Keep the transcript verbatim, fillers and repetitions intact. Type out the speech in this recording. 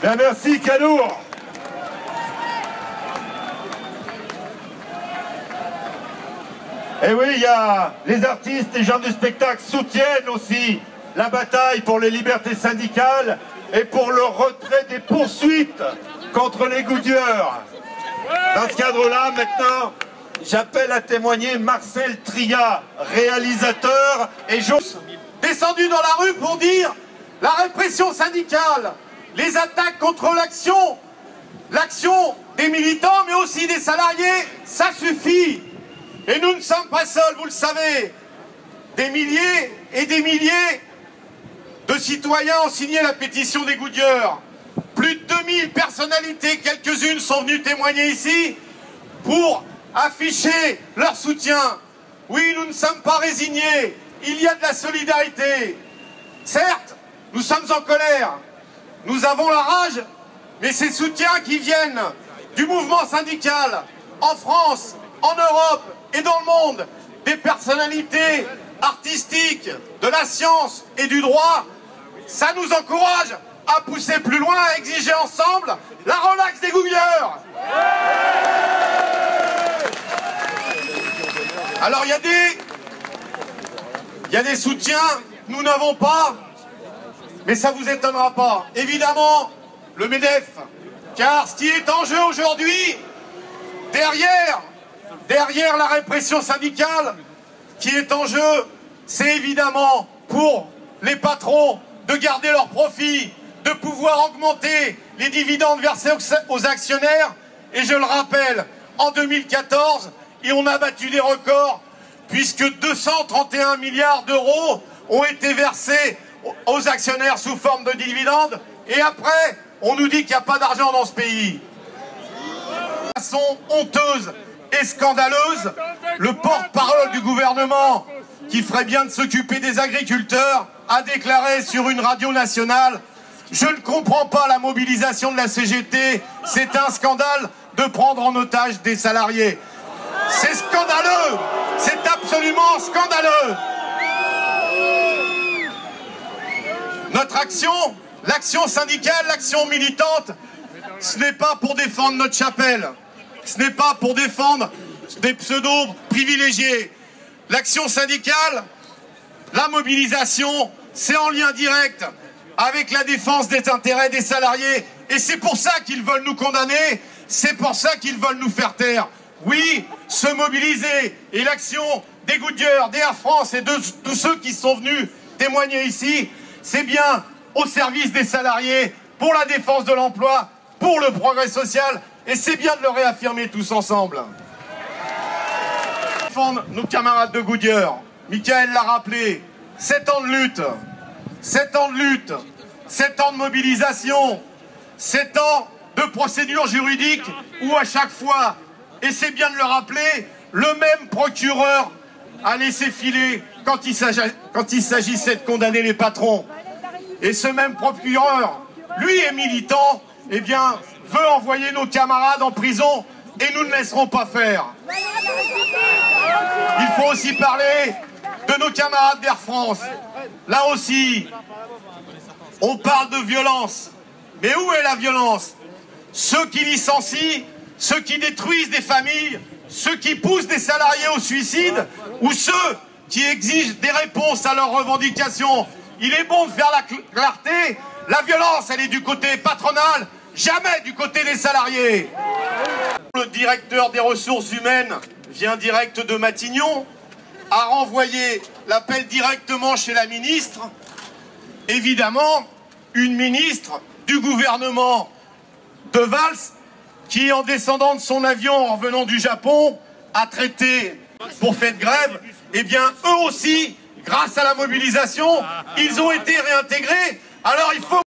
Bien, merci Calour. Et oui, il y a les artistes, les gens du spectacle soutiennent aussi la bataille pour les libertés syndicales et pour le retrait des poursuites contre les goudilleurs. Dans ce cadre-là, maintenant, j'appelle à témoigner Marcel Triat, réalisateur et journaliste, descendu dans la rue pour dire la répression syndicale, les attaques contre l'action, l'action des militants mais aussi des salariés, ça suffit. Et nous ne sommes pas seuls, vous le savez. Des milliers et des milliers de citoyens ont signé la pétition des goudilleurs. Plus de deux mille personnalités, quelques-unes sont venues témoigner ici pour afficher leur soutien. Oui, nous ne sommes pas résignés, il y a de la solidarité. Certes, nous sommes en colère, nous avons la rage, mais ces soutiens qui viennent du mouvement syndical en France, en Europe et dans le monde, des personnalités artistiques, de la science et du droit, ça nous encourage à pousser plus loin, à exiger ensemble la relaxe des goudilleurs. Alors il y a des il y a des soutiens que nous n'avons pas, mais ça vous étonnera pas. Évidemment, le MEDEF, car ce qui est en jeu aujourd'hui, derrière, derrière la répression syndicale, qui est en jeu, c'est évidemment pour les patrons de garder leurs profits, de pouvoir augmenter les dividendes versés aux actionnaires. Et je le rappelle, en deux mille quatorze, et on a battu des records, puisque deux cent trente et un milliards d'euros ont été versés aux actionnaires sous forme de dividendes. Et après, on nous dit qu'il n'y a pas d'argent dans ce pays. De façon honteuse et scandaleuse, le porte-parole du gouvernement, qui ferait bien de s'occuper des agriculteurs, a déclaré sur une radio nationale: je ne comprends pas la mobilisation de la C G T, c'est un scandale de prendre en otage des salariés. C'est scandaleux, c'est absolument scandaleux. Notre action, l'action syndicale, l'action militante, ce n'est pas pour défendre notre chapelle, ce n'est pas pour défendre des pseudos privilégiés. L'action syndicale, la mobilisation, c'est en lien direct avec la défense des intérêts des salariés. Et c'est pour ça qu'ils veulent nous condamner, c'est pour ça qu'ils veulent nous faire taire. Oui, se mobiliser, et l'action des goudilleurs, des Air France et de tous ceux qui sont venus témoigner ici, c'est bien au service des salariés, pour la défense de l'emploi, pour le progrès social, et c'est bien de le réaffirmer tous ensemble. Défendre nos camarades de goudilleurs, Michael l'a rappelé, sept ans de lutte, sept ans de lutte, sept ans de mobilisation, sept ans de procédure juridique où à chaque fois, et c'est bien de le rappeler, le même procureur a laissé filer quand il s'agissait de condamner les patrons. Et ce même procureur, lui est militant, eh bien, veut envoyer nos camarades en prison et nous ne laisserons pas faire. Il faut aussi parler de nos camarades d'Air France. Là aussi, on parle de violence. Mais où est la violence? Ceux qui licencient, ceux qui détruisent des familles, ceux qui poussent des salariés au suicide, ou ceux qui exigent des réponses à leurs revendications. Il est bon de faire la clarté. La violence, elle est du côté patronal, jamais du côté des salariés. Le directeur des ressources humaines vient direct de Matignon, a renvoyé l'appel directement chez la ministre. Évidemment, une ministre du gouvernement de Valls, qui, en descendant de son avion en revenant du Japon, a traité pour fait de grève, eh bien, eux aussi, grâce à la mobilisation, ils ont été réintégrés. Alors il faut